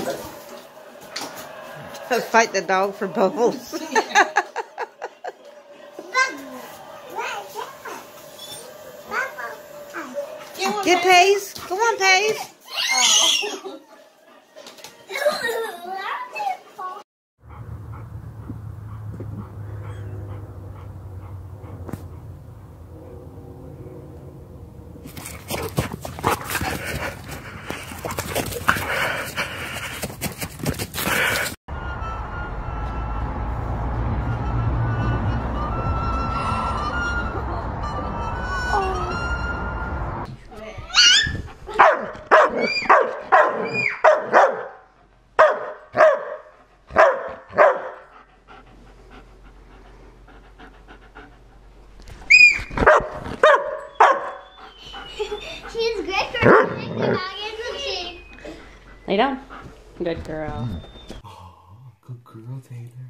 Fight the dog for bubbles. Get Pace. Come on, Pace. Oh. She's good girl. Like the dog, isn't she? Lay down. Good girl. Oh, good girl, Taylor.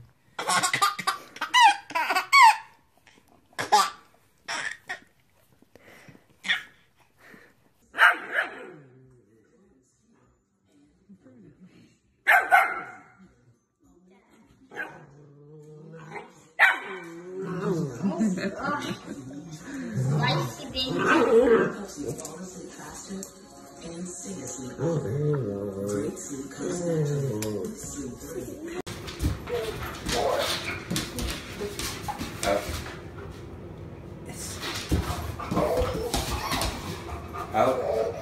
Spicy baby. Out.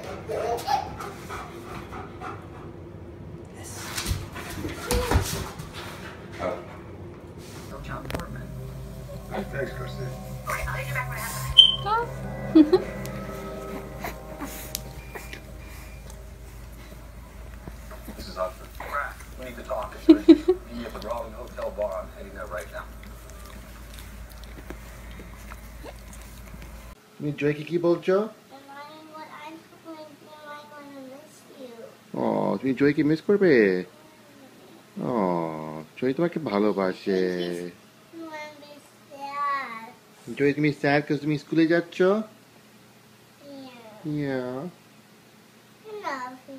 Out. Thanks, Christine. This is Oscar. We need to talk. Be at the wrong hotel bar. I'm heading there right now. তুমি জয়কে কি বলছো? ও তুমি জয়কে miss করবে? ও জয় তোমাকে ভালোবাসে. জয় তুমি স্যাড কারণ তুমি স্কুলে যাচ্ছ? Yeah. I love you.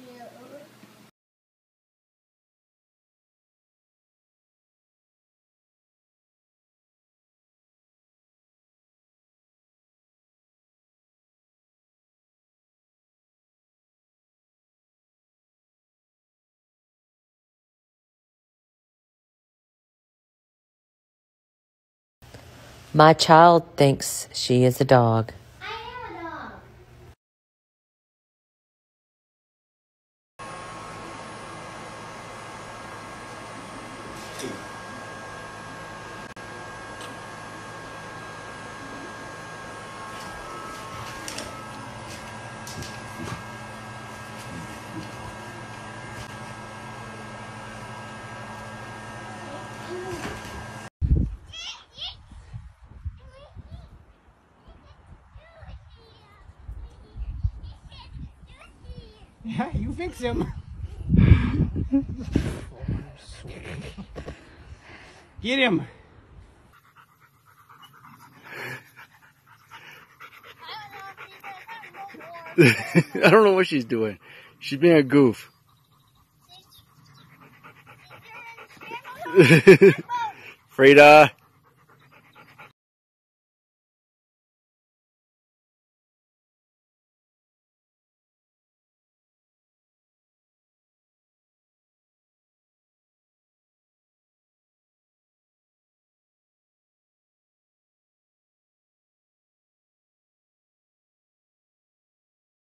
My child thinks she is a dog. I am a dog. Yeah, you fix him. Get him. I don't know what she's doing. She's being a goof. Frida.